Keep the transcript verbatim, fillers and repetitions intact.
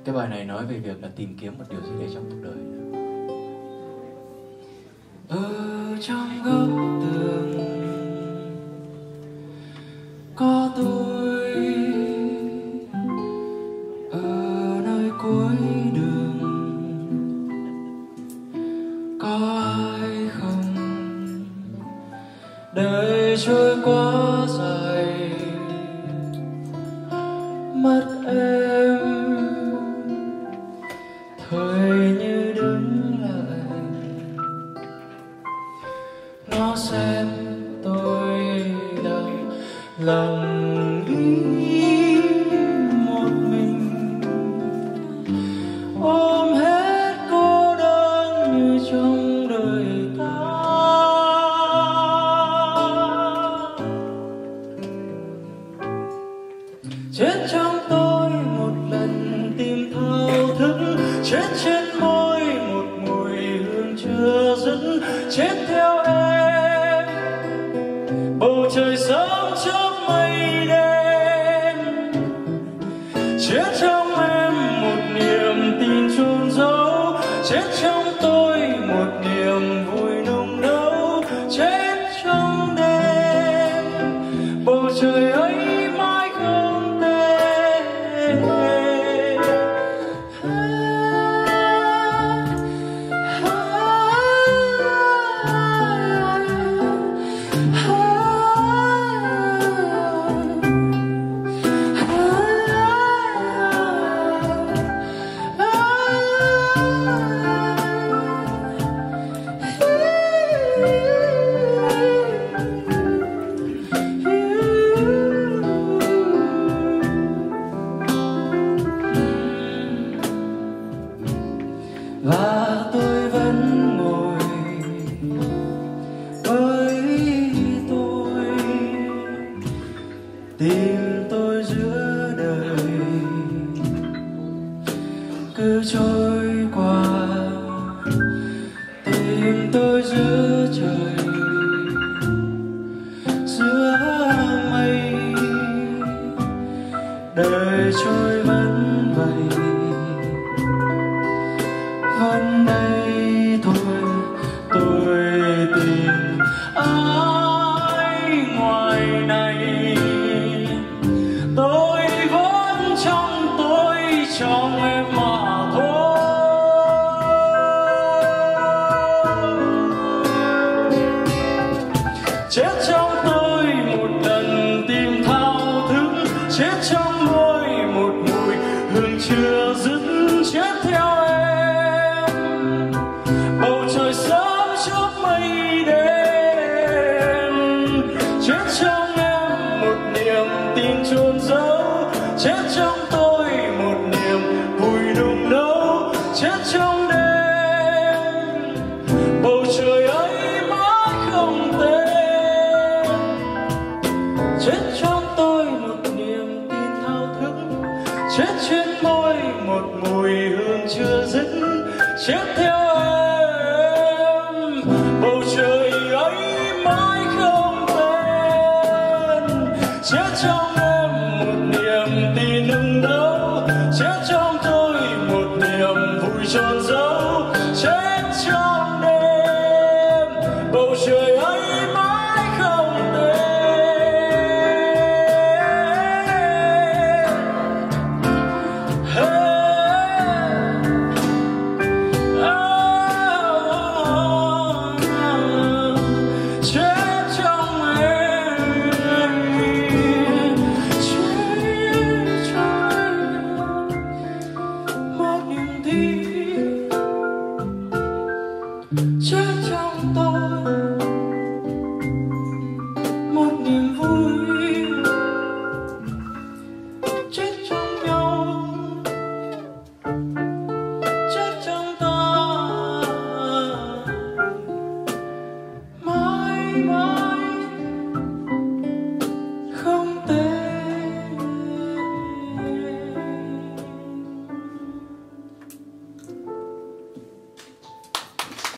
Cái bài này nói về việc là tìm kiếm một điều gì đấy trong cuộc đời. Ở trong góc tường có tôi, ở nơi cuối đường có ai không? Đời trôi quá dài mất em, thời như đứng lại nó xem tôi đang lặng đi một mình, ôm hết cô đơn như trong đời ta. Chết trong tôi một lần tìm thao thức, chết trên môi một mùi hương chưa dứt, chết theo em bầu trời sớm chớp mây đen, chết trong em một niềm tin chôn giấu, chết trong tôi một niềm vui nung nấu, chết trong đêm bầu trời ấy mãi không tên. Và tôi vẫn ngồi với tôi, tìm tôi giữa đời cứ trôi qua, tìm tôi giữa trời giữa mây, đời trôi vẫn vậy, vẫn đây thôi. Tôi tìm ai ngoài này, tôi vẫn trong tôi, trong em mà thôi. Chết trong tôi một lần tìm thao thức, chết trong môi một mùi hương chưa dứt, chết theo em bầu trời sớm chớp mây đen, chết trong em một niềm tin chôn giấu, chết trong tôi một niềm vui nung nấu, chết trong đêm bầu trời ấy mãi không tên, chết trong tôi một niềm tin thao thức, chết trên môi một mùi hương chưa dứt, chết theo em bầu trời ấy mãi không tên, chết trong